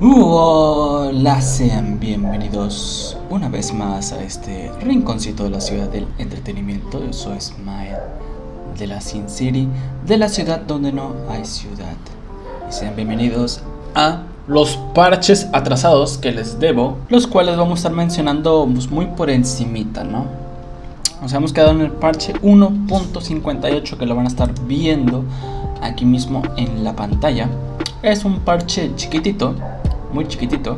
Hola, sean bienvenidos una vez más a este rinconcito de la ciudad del entretenimiento. Yo soy Ismael de la Sin City, de la ciudad donde no hay ciudad. Y sean bienvenidos a los parches atrasados que les debo, los cuales vamos a estar mencionando muy por encimita, ¿no? Nos hemos quedado en el parche 1.58 que lo van a estar viendo aquí mismo en la pantalla. Es un parche chiquitito, muy chiquitito,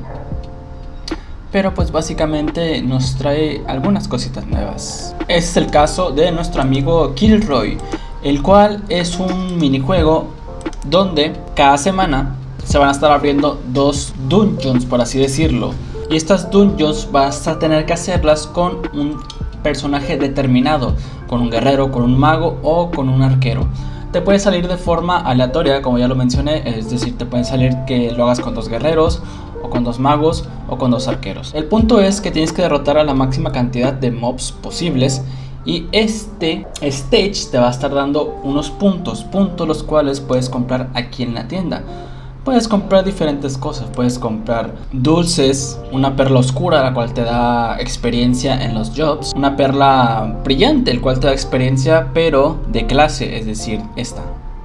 pero pues básicamente nos trae algunas cositas nuevas. Este es el caso de nuestro amigo Kilroy, el cual es un minijuego donde cada semana se van a estar abriendo dos dungeons, por así decirlo, y estas dungeons vas a tener que hacerlas con un personaje determinado, con un guerrero, con un mago o con un arquero. Te puede salir de forma aleatoria, como ya lo mencioné, es decir, te puede salir que lo hagas con dos guerreros, o con dos magos, o con dos arqueros. El punto es que tienes que derrotar a la máxima cantidad de mobs posibles, y este stage te va a estar dando unos puntos los cuales puedes comprar aquí en la tienda. Puedes comprar diferentes cosas, puedes comprar dulces, una perla oscura la cual te da experiencia en los jobs, una perla brillante el cual te da experiencia pero de clase, es decir, esta.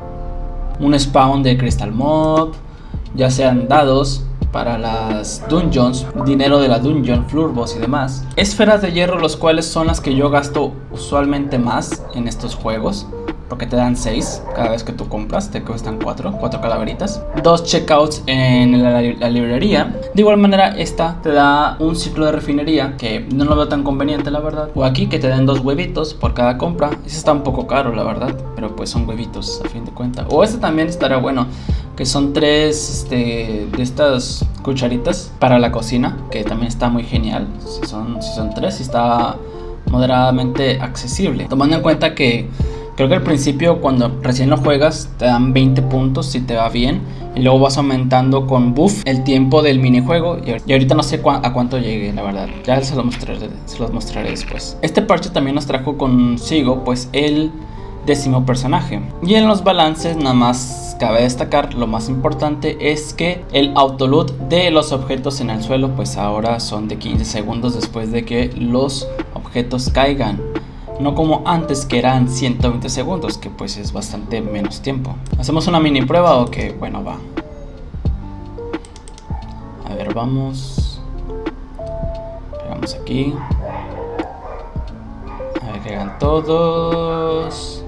Un spawn de Crystal Mob, ya sean dados para las dungeons, dinero de la dungeon, flurbos y demás. Esferas de hierro, los cuales son las que yo gasto usualmente más en estos juegos, porque te dan 6 cada vez que tú compras, te cuestan 4 calaveritas. 2 checkouts en la librería. De igual manera esta te da un ciclo de refinería, que no lo veo tan conveniente la verdad. O aquí que te den 2 huevitos por cada compra. Ese está un poco caro la verdad, pero pues son huevitos a fin de cuentas. O este también estaría bueno, que son 3 de estas cucharitas para la cocina, que también está muy genial. Si son 3 y está moderadamente accesible, tomando en cuenta que creo que al principio, cuando recién lo juegas, te dan 20 puntos si te va bien, y luego vas aumentando con buff el tiempo del minijuego, y ahorita no sé a cuánto llegue, la verdad. Ya se los mostraré después. Este parche también nos trajo consigo pues el 10º personaje. Y en los balances nada más cabe destacar, lo más importante es que el autoloot de los objetos en el suelo pues ahora son de 15 segundos después de que los objetos caigan. No como antes, que eran 120 segundos, que pues es bastante menos tiempo. ¿Hacemos una mini prueba o qué? Bueno, va. A ver, vamos. Pegamos aquí. A ver que hagan todos.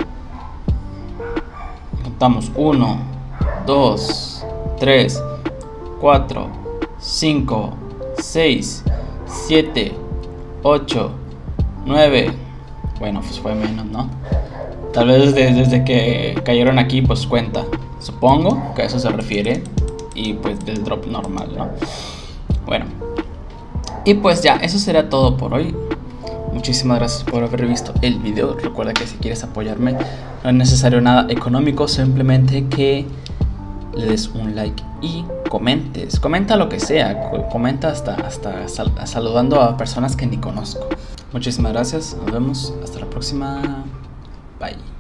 Contamos 1, 2, 3, 4, 5, 6, 7, 8, 9. Bueno, pues fue menos, ¿no? Tal vez desde que cayeron aquí, pues cuenta. Supongo que a eso se refiere. Y pues del drop normal, ¿no? Bueno. Y pues ya, eso será todo por hoy. Muchísimas gracias por haber visto el video. Recuerda que si quieres apoyarme, no es necesario nada económico. Simplemente que le des un like y comentes. Comenta lo que sea. Comenta hasta saludando a personas que ni conozco. Muchísimas gracias, nos vemos, hasta la próxima, bye.